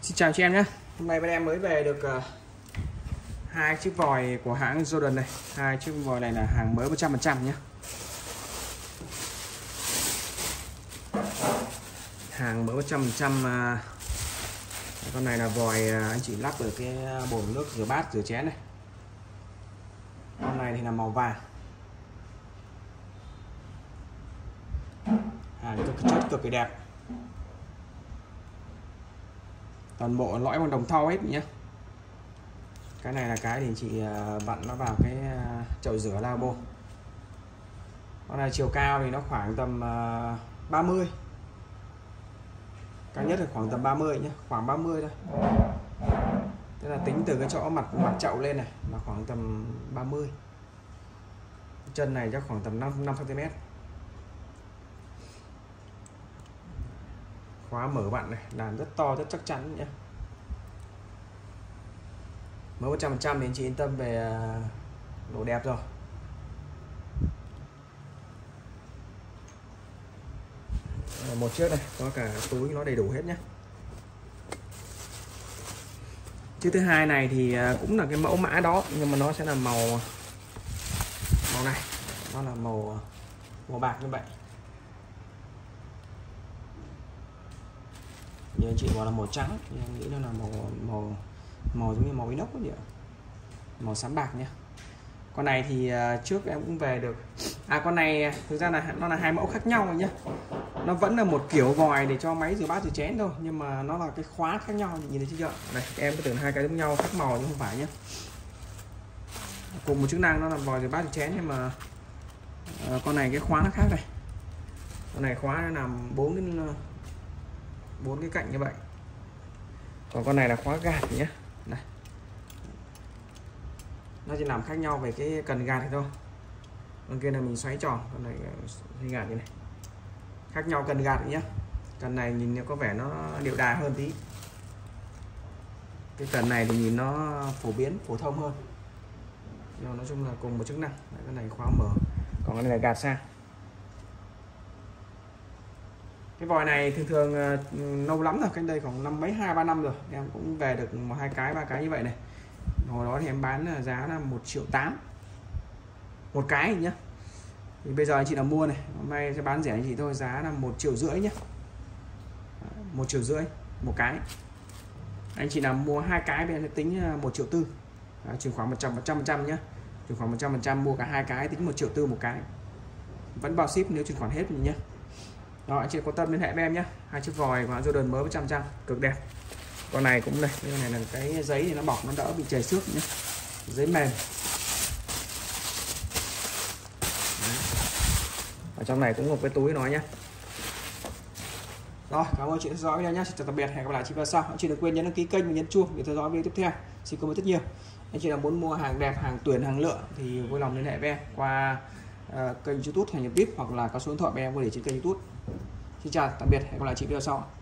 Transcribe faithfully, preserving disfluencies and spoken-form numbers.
Xin chào chị em nhé. Hôm nay bên em mới về được uh, hai chiếc vòi của hãng Jordan này. Hai chiếc vòi này là hàng mới một trăm phần trăm nhé. Hàng mới một trăm phần trăm. Uh, con này là vòi uh, anh chị lắp ở cái bồn nước rửa bát rửa chén này. Con này thì là màu vàng. Hàng cực chất cực kỳ đẹp. Toàn bộ lõi bằng đồng thau hết nhé. Cái này là cái thì chị vặn nó vào cái chậu rửa lavabo. Con này chiều cao thì nó khoảng tầm ba mươi, cao nhất là khoảng tầm ba mươi nhé, khoảng ba mươi thôi. Tức là tính từ cái chỗ mặt mặt chậu lên này là khoảng tầm ba mươi. Chân này chắc khoảng tầm năm xăng ti mét. Khóa mở bạn này làm rất to, rất chắc chắn nhé. Mới một trăm phần trăm thì anh chị yên tâm về độ đẹp rồi. Một chiếc này có cả túi nó đầy đủ hết nhé. Chiếc thứ hai này thì cũng là cái mẫu mã đó, nhưng mà nó sẽ là màu màu này, nó là màu màu bạc như vậy. Như anh chị gọi là màu trắng, nhưng em nghĩ nó là màu màu màu giống như màu inox vậy, màu xám bạc nhé. Con này thì uh, trước em cũng về được. À con này thực ra là nó là hai mẫu khác nhau rồi nhé. Nó vẫn là một kiểu vòi để cho máy rửa bát rửa chén thôi, nhưng mà nó là cái khóa khác nhau, nhìn thấy chưa? Đây em có tưởng hai cái giống nhau khác màu nhưng không phải nhé. Cùng một chức năng nó là vòi rửa bát rửa chén, nhưng mà uh, con này cái khóa nó khác này. Con này khóa nó làm bốn cái bốn cái cạnh như vậy, còn con này là khóa gạt nhé. Này, nó chỉ làm khác nhau về cái cần gạt thì thôi. Con kia là mình xoáy tròn, con này xoáy gạt như này, khác nhau cần gạt nhé. Cần này nhìn có vẻ nó điệu đà hơn tí, cái cần này thì nhìn nó phổ biến phổ thông hơn, nhưng mà nói chung là cùng một chức năng. Đấy, cái này khóa mở, còn cái này là gạt sang. Cái vòi này thường thường uh, lâu lắm rồi, cách đây khoảng năm mấy hai ba năm rồi em cũng về được một hai cái ba cái như vậy này. Hồi đó thì em bán là giá là một triệu tám một cái nhá. Thì bây giờ anh chị nào mua này, hôm nay sẽ bán rẻ anh chị thôi, giá là một triệu rưỡi nhé. Một triệu rưỡi một cái. Anh chị nào mua hai cái bây giờ sẽ tính một triệu tư, chuyển khoản một trăm phần trăm nhé. Chuyển khoản một trăm phần trăm mua cả hai cái tính một triệu tư một cái, vẫn bao ship nếu chuyển khoản hết nhé. Đó, anh chị quan tâm liên hệ với em nhé. Hai chiếc vòi của Jordan mới một trăm phần trăm cực đẹp. Con này cũng đây, cái này là cái giấy thì nó bọc nó đỡ bị chảy xước nhé, giấy mềm. Đấy. Ở trong này cũng một cái túi nó nhé. Rồi, cảm ơn chị đã theo dõi video nhé. Xin chào tạm biệt, hẹn gặp lại chị vào sau. Anh chị đừng quên nhấn đăng ký kênh và nhấn chuông để theo dõi video tiếp theo. Xin cảm ơn rất nhiều. Anh chị nào muốn mua hàng đẹp, hàng tuyển, hàng lựa thì vui lòng liên hệ với em qua uh, kênh YouTube Thành Nhật vê i pê, hoặc là có số điện thoại em có để trên kênh YouTube. Xin chào tạm biệt, hẹn gặp lại chị video sau.